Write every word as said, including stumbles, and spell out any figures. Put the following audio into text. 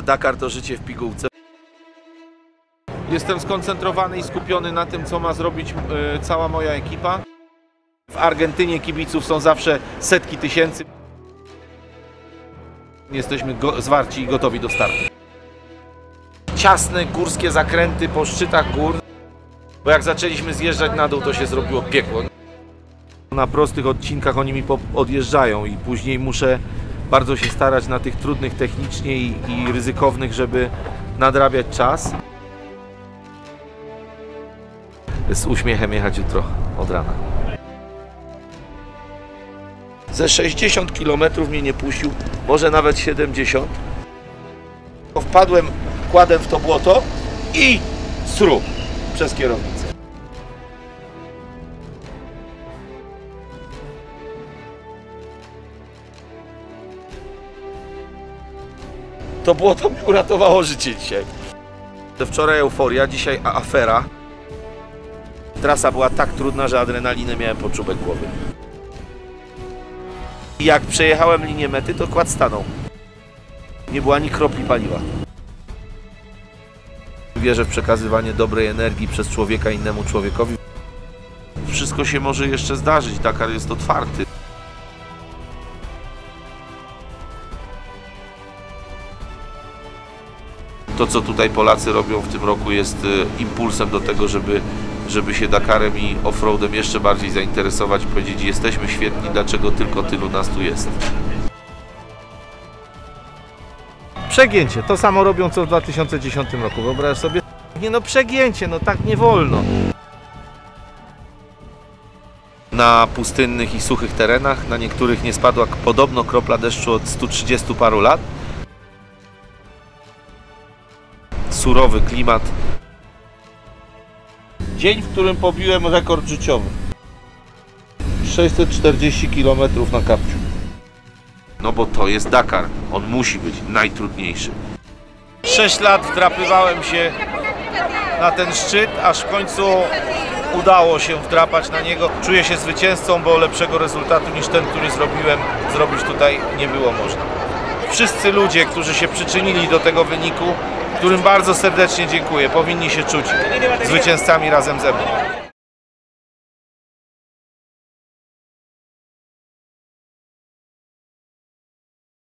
Dakar to życie w pigułce. Jestem skoncentrowany i skupiony na tym, co ma zrobić yy, cała moja ekipa. W Argentynie kibiców są zawsze setki tysięcy. Jesteśmy zwarci i gotowi do startu. Ciasne górskie zakręty po szczytach gór, bo jak zaczęliśmy zjeżdżać na dół, to się zrobiło piekło. Na prostych odcinkach oni mi odjeżdżają i później muszę bardzo się starać na tych trudnych technicznie i, i ryzykownych, żeby nadrabiać czas. Z uśmiechem jechać jutro od rana. Ze sześćdziesiąt kilometrów mnie nie puścił, może nawet siedemdziesiąt. Wpadłem kładem w to błoto i sru przez kierownicę. To błoto mi uratowało życie dzisiaj. Wczoraj euforia, dzisiaj afera. Trasa była tak trudna, że adrenalinę miałem pod czubek głowy. I jak przejechałem linię mety, to kład stanął. Nie było ani kropli paliwa. Wierzę w przekazywanie dobrej energii przez człowieka innemu człowiekowi. Wszystko się może jeszcze zdarzyć, Dakar jest otwarty. To, co tutaj Polacy robią w tym roku, jest impulsem do tego, żeby, żeby się Dakarem i offroadem jeszcze bardziej zainteresować i powiedzieć: jesteśmy świetni, dlaczego tylko tylu nas tu jest. Przegięcie, to samo robią co w dwa tysiące dziesiątym roku, wyobraź sobie. Nie no, przegięcie, no tak nie wolno. Na pustynnych i suchych terenach, na niektórych nie spadła podobno kropla deszczu od stu trzydziestu paru lat. Surowy klimat. Dzień, w którym pobiłem rekord życiowy. sześćset czterdzieści kilometrów na kapciu. No bo to jest Dakar. On musi być najtrudniejszy. sześć lat wdrapywałem się na ten szczyt, aż w końcu udało się wdrapać na niego. Czuję się zwycięzcą, bo lepszego rezultatu niż ten, który zrobiłem, zrobić tutaj nie było można. Wszyscy ludzie, którzy się przyczynili do tego wyniku, którym bardzo serdecznie dziękuję, powinni się czuć zwycięzcami razem ze mną.